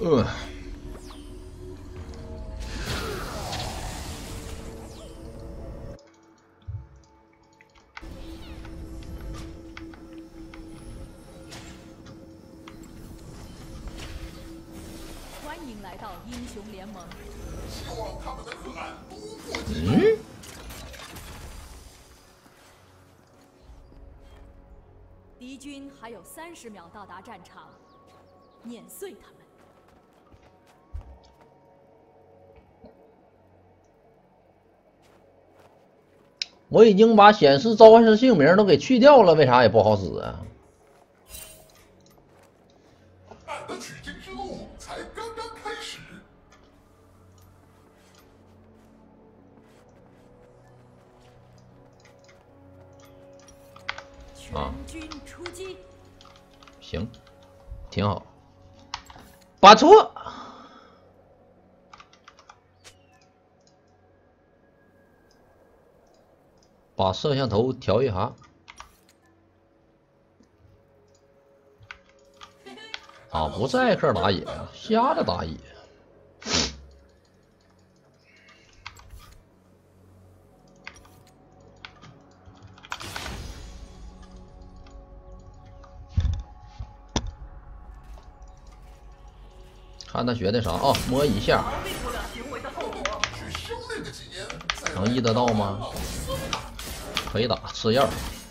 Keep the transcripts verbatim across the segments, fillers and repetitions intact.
呃。 欢迎来到英雄联盟。 希望他们的个案突破极限。嗯。 敌军还有三十秒到达战场，碾碎他们。 我已经把显示召唤师姓名都给去掉了，为啥也不好使啊？ 俺的取经之路才刚刚开始。 全军出击。 行，挺好。把错。 把摄像头调一下。啊，不是艾克打野，瞎子打野。看他学的啥啊？摸一下。能医得到吗？ 可以打吃药。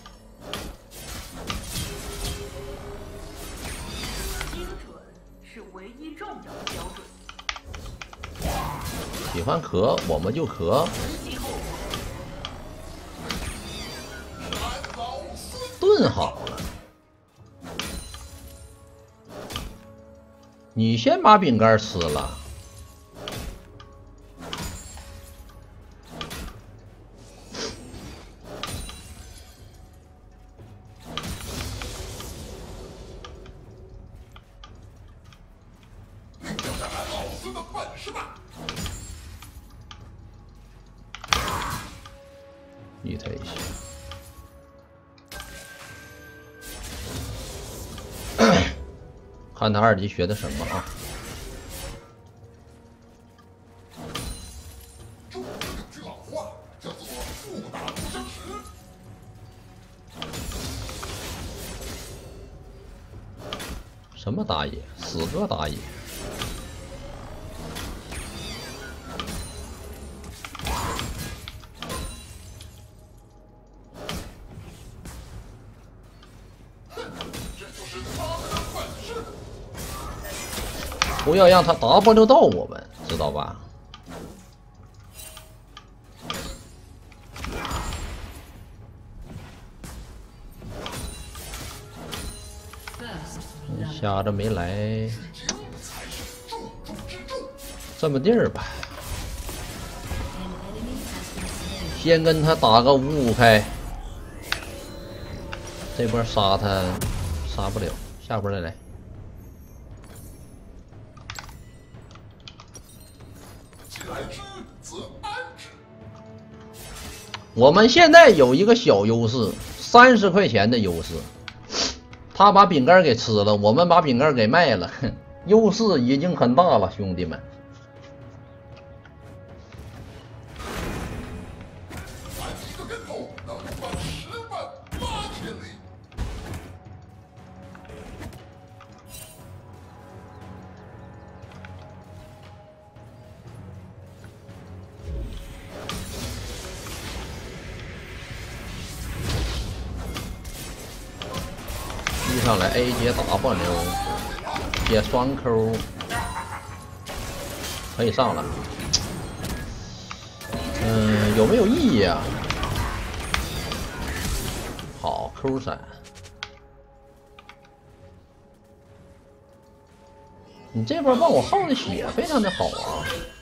精准是唯一重要的标准。 喜欢咳我们就咳。炖好了。你先把饼干吃了。 一推一下，看他二级学的什么啊？ 中国有句老话叫做“误打误伤时”。 什么打野？死哥打野。 不要让他 W 到我们，知道吧？瞎子没来，这么地儿吧，先跟他打个五五开，这波杀他杀不了，下波再来。 我们现在有一个小优势，三十块钱的优势。他把饼干给吃了，我们把饼干给卖了，优势已经很大了，兄弟们。 一个跟头能翻十万八千里。 上来 A 接打换流，接双 Q， 可以上了。嗯，有没有意义啊？好 Q 闪，你这波帮我耗的血非常的好啊。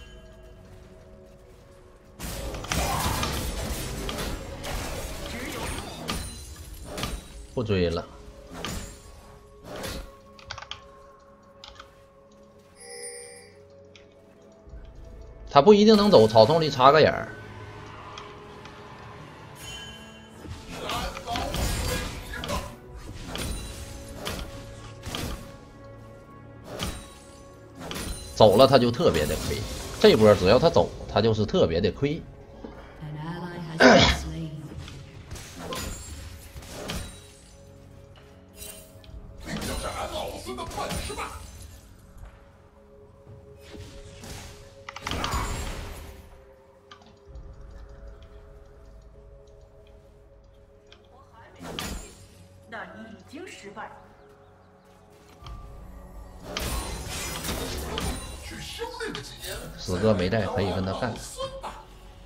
不追了，他不一定能走，草丛里插个眼儿。 走了他就特别的亏。这波只要他走，他就是特别的亏。 An ally has been slain. 这就是俺老孙的本事吧！ 我还没放弃，那你已经失败了。 去修炼个几年， 死哥没在，可以跟他干老。孙吧！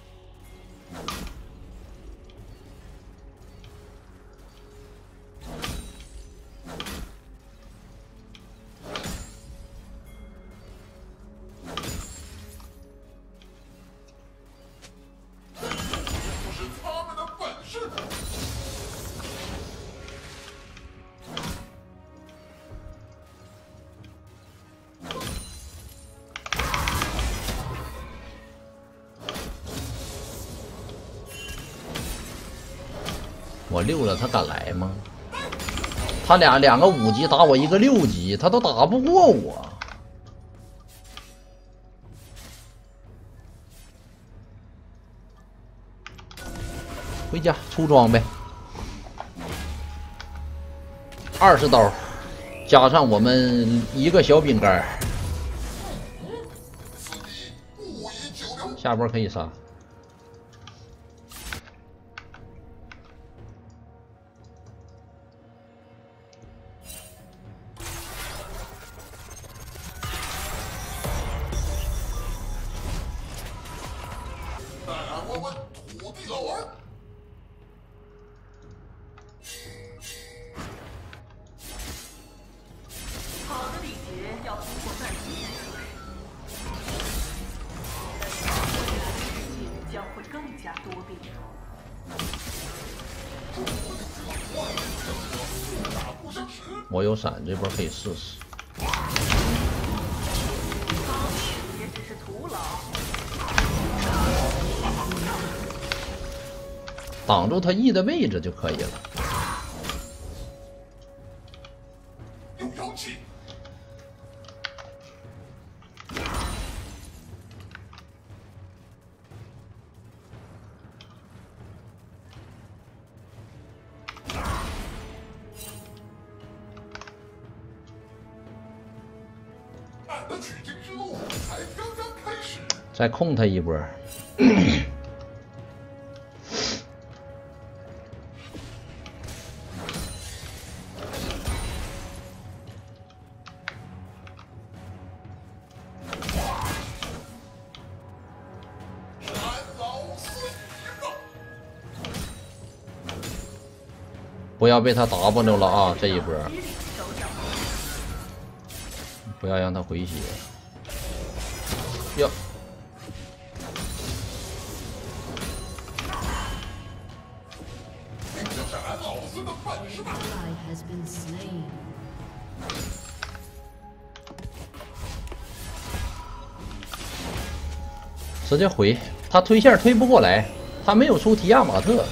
这就是他们的本事。 我溜了，他敢来吗？他俩两个五级打我一个六级，他都打不过我。回家出装备，二十刀，加上我们一个小饼干， 此地不宜久留。 下波可以杀。 带俺问问土地老儿。 好的礼节要通过耐心来测试，但未来的世界将会更加多变。 大不相识。 我有闪，这波可以试试。 也只是徒劳。 挡住他 E 的位置就可以了。 有妖气。俺的取经之路才刚刚开始。 再控他一波。 俺老孙赢了。 不要被他 W 了啊！这一波激励手脚。 不要让他回血。哟， 这就是俺老孙的本事吧！ Ally has been slain. 直接回，他推线推不过来，他没有出提亚马特。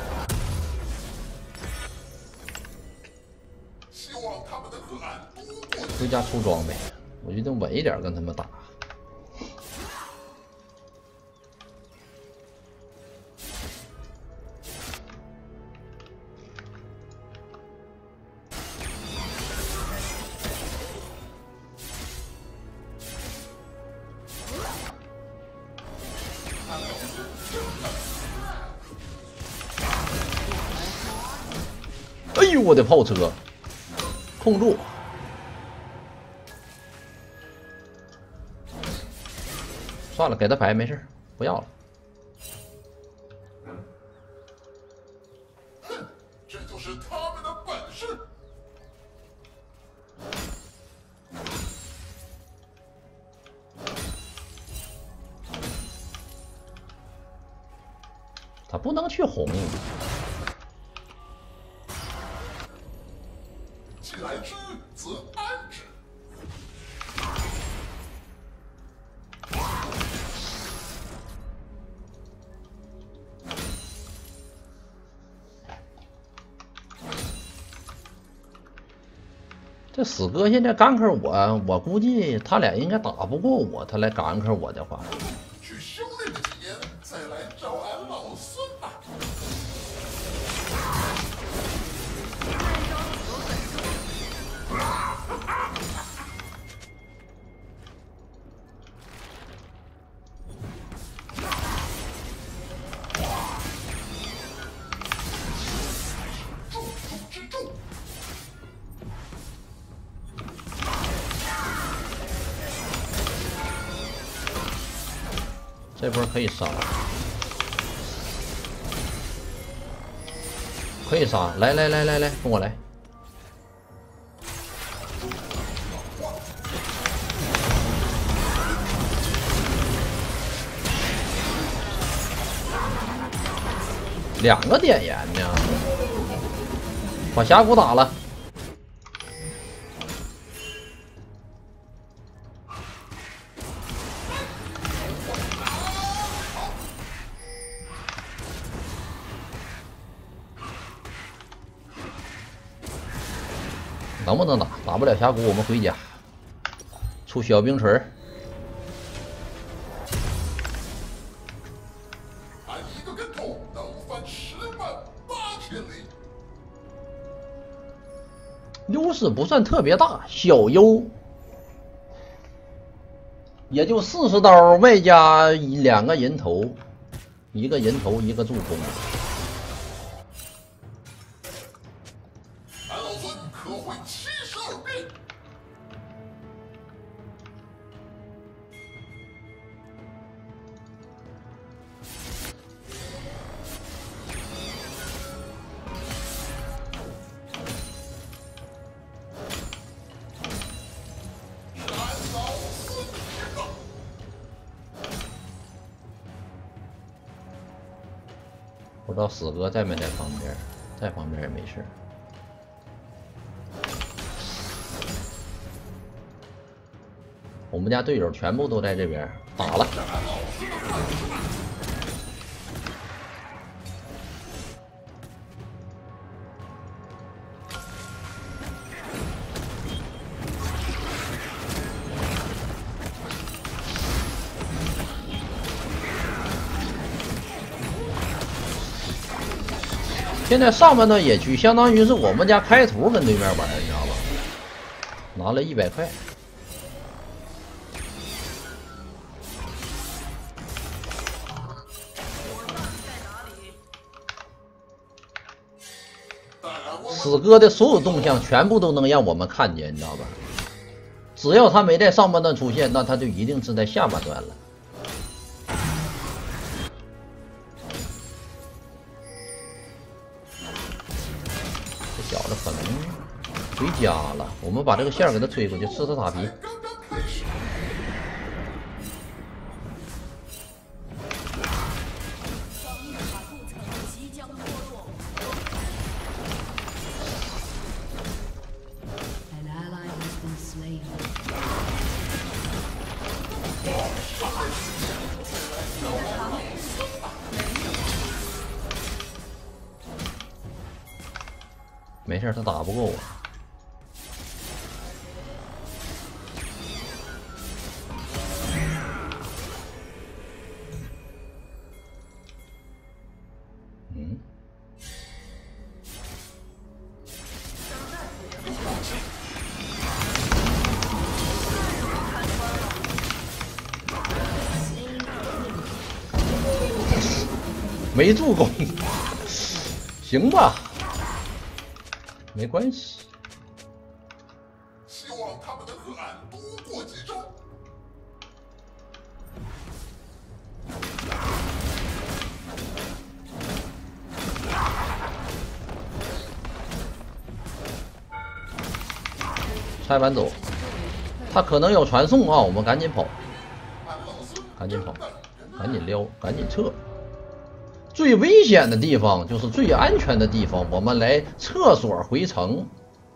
希望他们能和俺多过。 回家出装备，我觉得稳一点跟他们打。哎呦，我的炮车，控住！算了，给他牌没事，不要了。 哼，这就是他们的本事。 他不能去红。 既来之，则安之。 这死哥现在gank我，我估计他俩应该打不过我，他来gank我的话。 去修炼了几年，再来找俺老孙吧。重中之重。 这波可以杀，可以杀！来来来来来，跟我来！两个点烟呢，把峡谷打了。能不能打？打不了峡谷，我们回家。出小冰锤儿。 俺一个跟头能翻十万八千里。 优势不算特别大，小优，也就四十刀，外加两个人头，一个人头，一个助攻。 俺老孙可会七十二变。俺老孙知道。 不知道死哥在没在旁边，在旁边也没事。我们家队友全部都在这边打了。现在上半段野区相当于是我们家开图跟对面玩，你知道吧？拿了一百块。死哥的所有动向全部都能让我们看见，你知道吧？只要他没在上半段出现，那他就一定是在下半段了。这小子可能回家了，我们把这个线给他推过去，吃他塔皮。 刚刚开始。 防御塔护层即将脱落。 An ally has been slain. 没事，他打不过我。嗯。没助攻，行吧。 没关系， 希望他们能和俺多过几招。 拆完走，他可能有传送啊，我们赶紧跑， 俺老孙赶紧跑，赶紧撩，赶紧撤。最危险的地方就是最安全的地方，我们来厕所回城。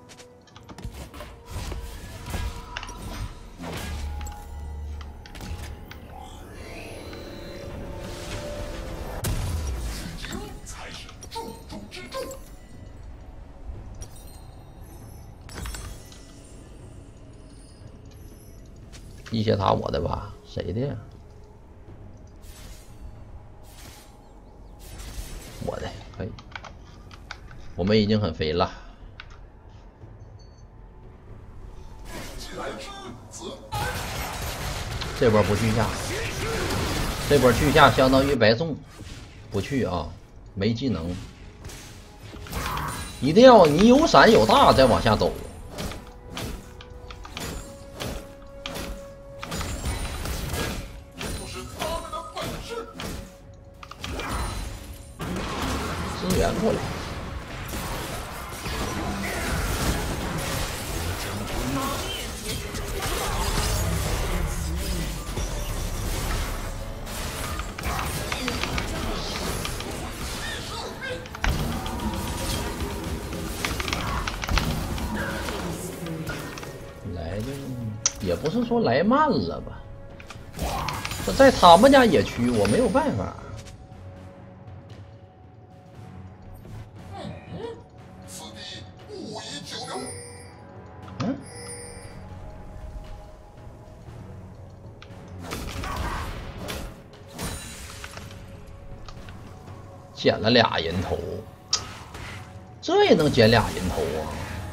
取经才是重中之重。 一血塔我的吧？谁的呀？我的可以。我们已经很肥了。这波不去下，这波去下相当于白送，不去啊，没技能。一定要你有闪有大再往下走。支援过来。来的也不是说来慢了吧，这在他们家野区我没有办法。 此地不宜久留。 嗯。捡了俩人头，这也能捡俩人头啊！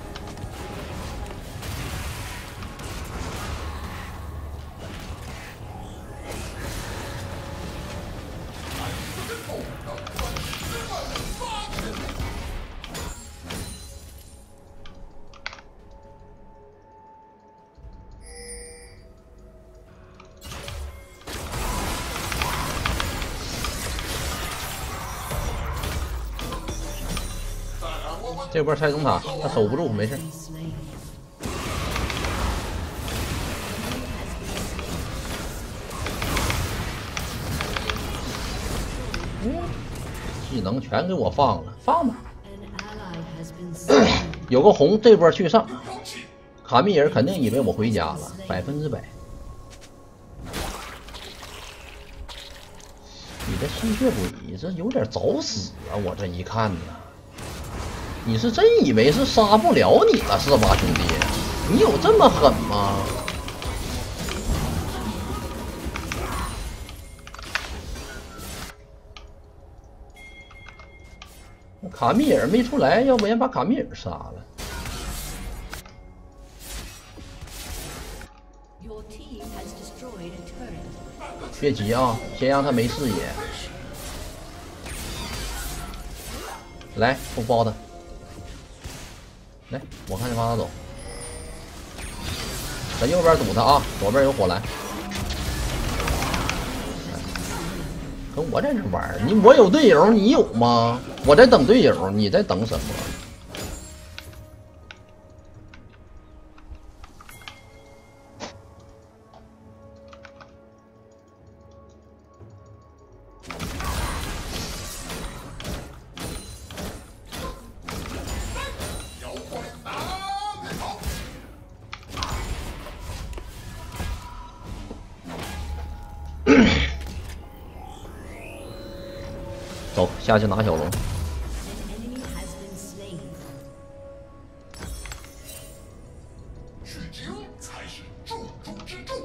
这波拆中塔，他守不住，没事。嗯，技能全给我放了，放吧。有个红，这波去上。卡米尔肯定以为我回家了，百分之百。你这吸血鬼这有点找死啊！我这一看呢。你是真以为是杀不了你了是吧，兄弟？你有这么狠吗？卡米尔没出来，要不然把卡米尔杀了。别急啊，先让他没视野。来，我包他。来，我看你往哪走。在右边堵他啊，左边有火蓝。跟我在这玩，你我有队友，你有吗？我在等队友，你在等什么？走，下去拿小龙。 取经才是重中之重。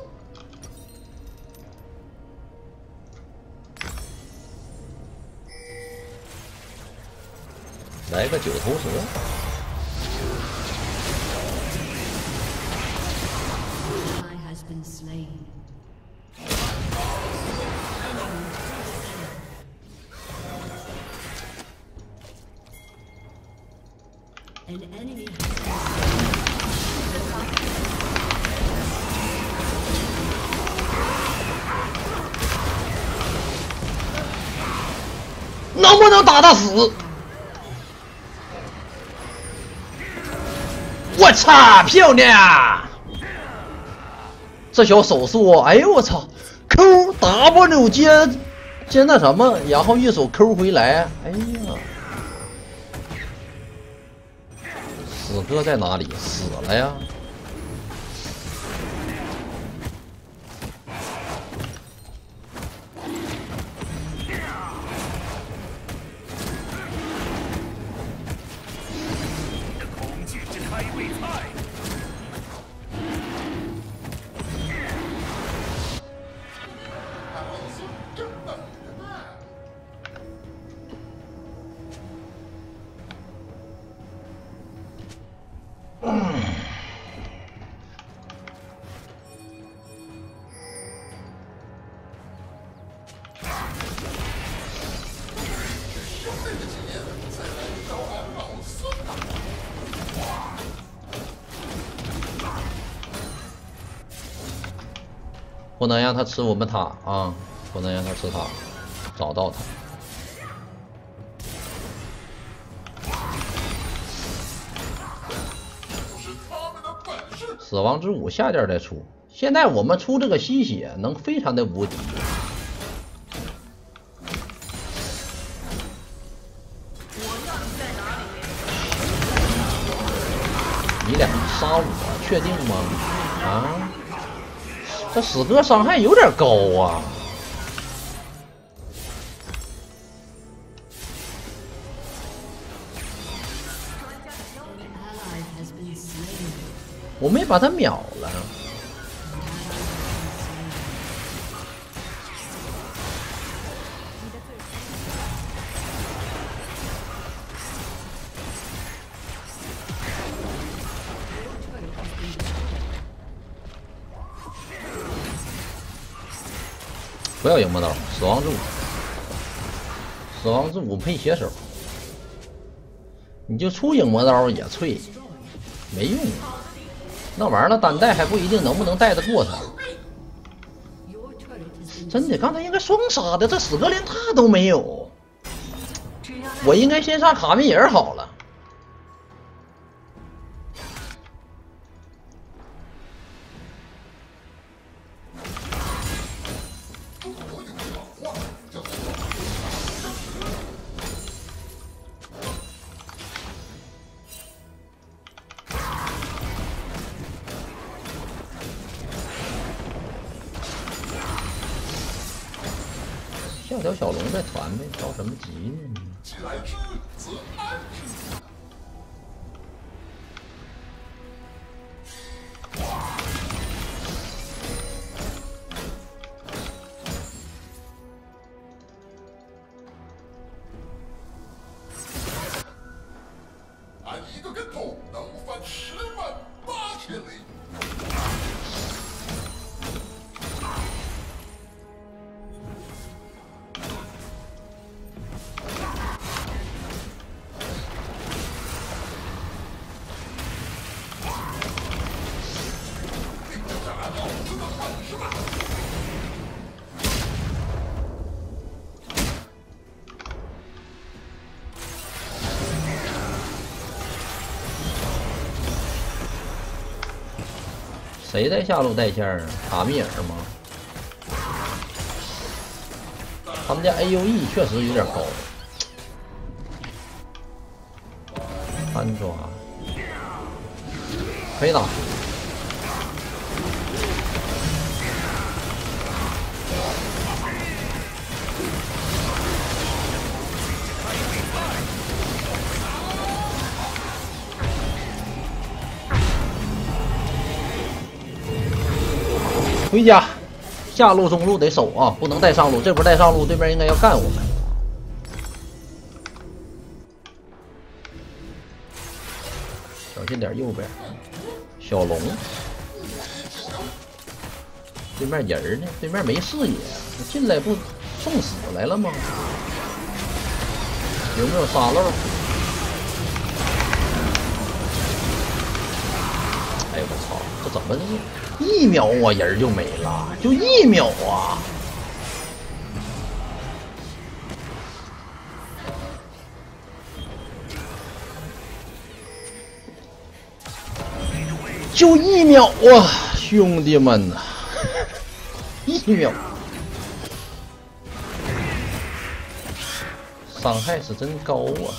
来个九头蛇。 An enemy 能不能打他死？我操，漂亮！这小手速，哎呦我操 ！Q W 接接那什么，然后一手 Q 回来，哎呀！死哥在哪里？死了呀！ 不能让他吃我们塔啊！不能让他吃塔，找到他。死亡之舞下件再出。现在我们出这个吸血能非常的无敌。你俩杀我，确定吗？啊？这死哥伤害有点高啊！我没把他秒了。不要影魔刀，死亡之舞，死亡之舞配血手，你就出影魔刀也脆，没用。那玩意儿单带还不一定能不能带得过他。真的，刚才应该双杀的，这死哥连塔都没有。我应该先杀卡米尔好了。下条小龙再传呗，着什么急呢？ 既来之，则安之。按一个跟头能翻十万八千里。 谁在下路带线啊？卡米尔吗？他们家 A U E 确实有点高。单抓，可以打。回家，下路中路得守啊，不能带上路。这波带上路，对面应该要干我们。小心点，右边小龙。对面人呢？对面没视野，进来不送死来了吗？有没有沙漏？哎我操，这怎么这？一秒我人就没了，就一秒啊！就一秒啊，兄弟们呐，一秒，伤害是真高啊！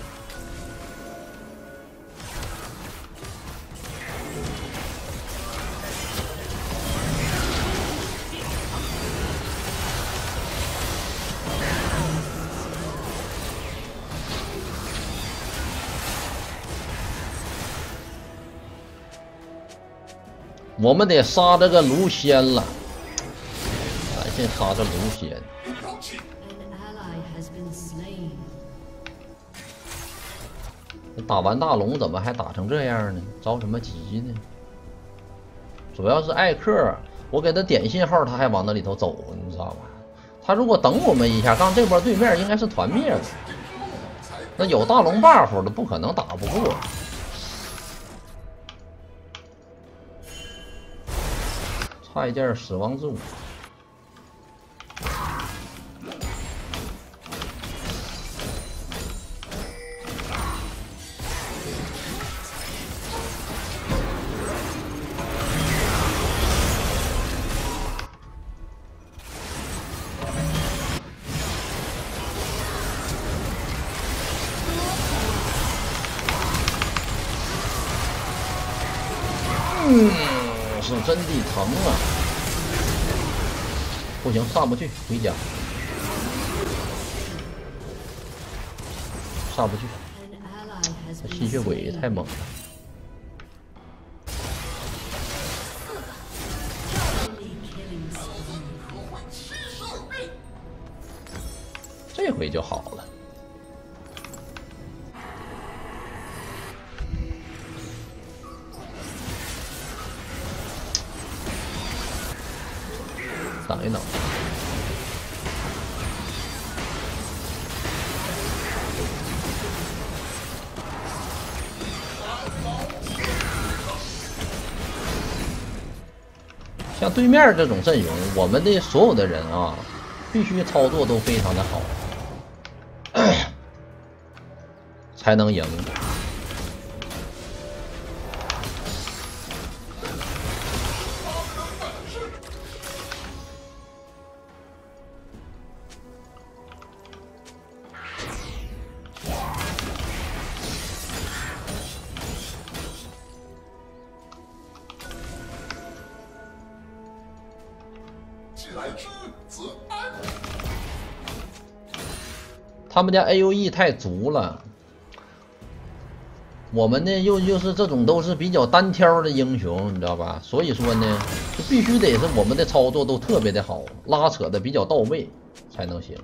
我们得杀这个卢仙了，咱先杀这卢仙。打完大龙怎么还打成这样呢？着什么急呢？主要是艾克，我给他点信号，他还往那里头走，你知道吧？他如果等我们一下，刚这波对面应该是团灭的，那有大龙 buff 的不可能打不过。 差一件死亡之舞。嗯，是真的疼啊！不行，上不去，回家。上不去， An ally has 这 been 吸血鬼 slain. 太猛了。 Enemy killing spree. 可会七十二变。 这回就好了。等一等。像对面这种阵容，我们的所有的人啊，必须操作都非常的好，才能赢。 既来之则安。 他们家 A O E 太足了，我们呢又又是这种都是比较单挑的英雄，你知道吧？所以说呢，就必须得是我们的操作都特别的好，拉扯的比较到位才能行。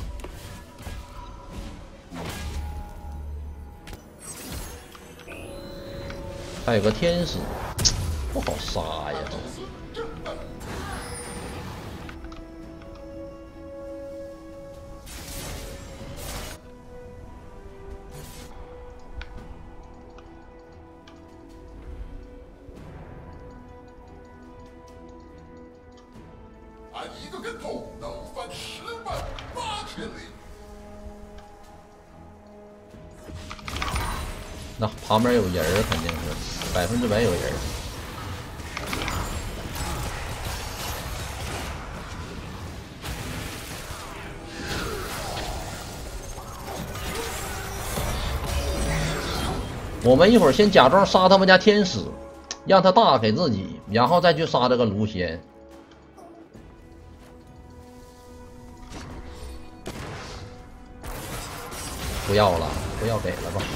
还有个天使，不好杀呀！这俺一个跟头能翻十万八千里。 那旁边有人儿，肯定是百分之百有人儿。我们一会儿先假装杀他们家天使，让他大给自己，然后再去杀这个卢仙。不要了，不要给了吧。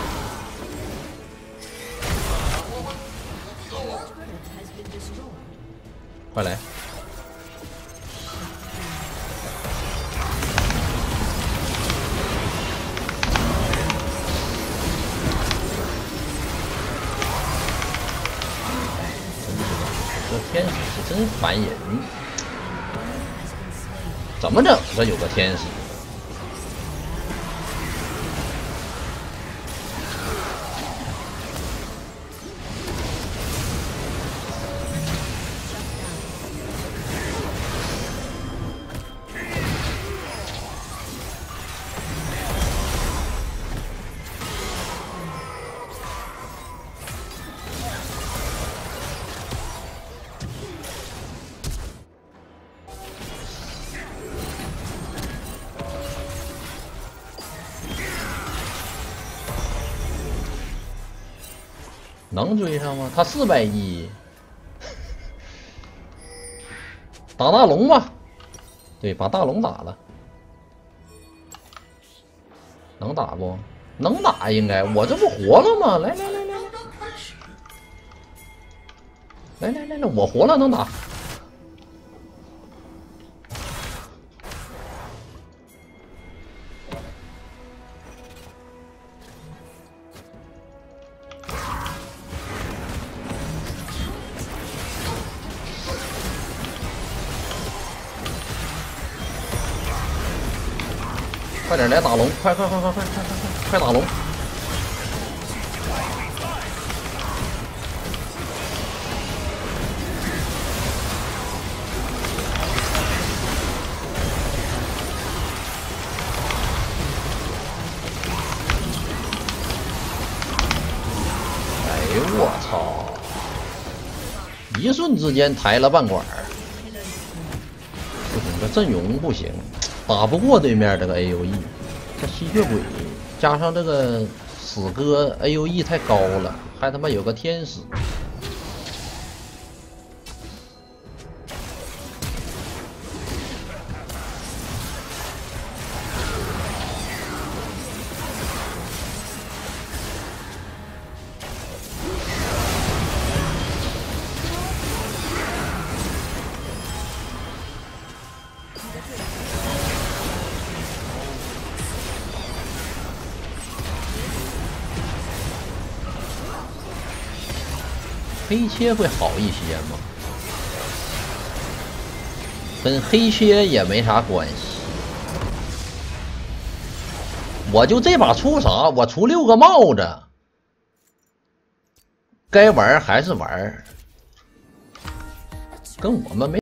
Turret has been destroyed. 快来！这天使是真烦人， Has been slain. 怎么整？这有个天使，能追上吗？他四百一，打大龙吧。对，把大龙打了，能打不？能打，应该。我这不活了吗？来来来来刚刚开始， 来来来来，我活了，能打。快点来打龙！快快快快快快快快快打龙！ 一瞬之间抬了半管儿。不行，这阵容不行，打不过对面这个 A O E。这吸血鬼加上这个死哥 A O E 太高了，还他妈有个天使。黑切会好一些吗？跟黑切也没啥关系。我就这把出啥？我出六个帽子，该玩还是玩，跟我们没。